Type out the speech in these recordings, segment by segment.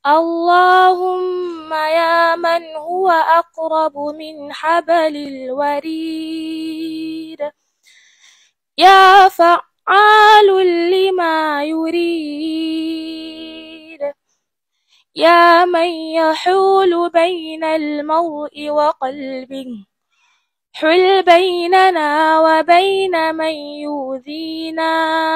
اللهم يا من هو أقرب من حبل الوريد يا فعال لما يريد يا من يحول بين المرء وقلبه حل بيننا وبين من يؤذينا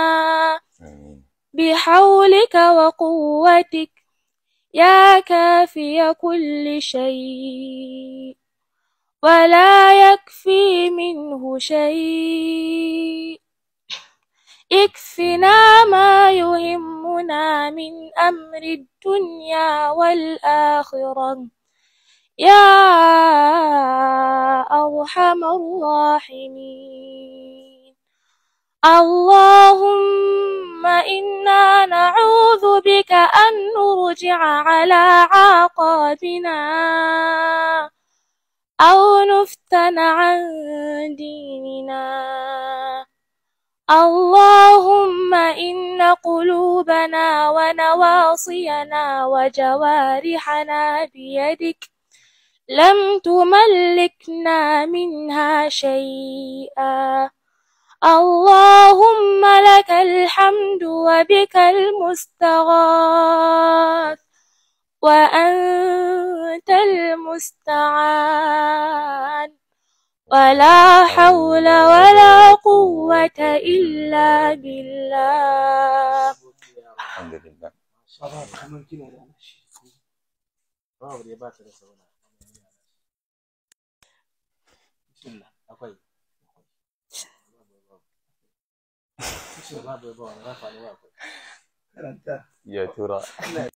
بحولك وقوتك يا كافي كل شيء ولا يكفي منه شيء اكفنا ما يهمنا من أمر الدنيا والآخرة يا أرحم الراحمين. اللهم إنا نعوذ بك أن نرجع على عقابنا أو نفتن عن ديننا. اللهم إن قلوبنا ونواصينا وجوارحنا بيدك لم تملكنا منها شيئا. اللهم لك الحمد وبك المستغاث وأنت المستعان ولا حول ولا قوة إلا بالله. الحمد لله. يا ترى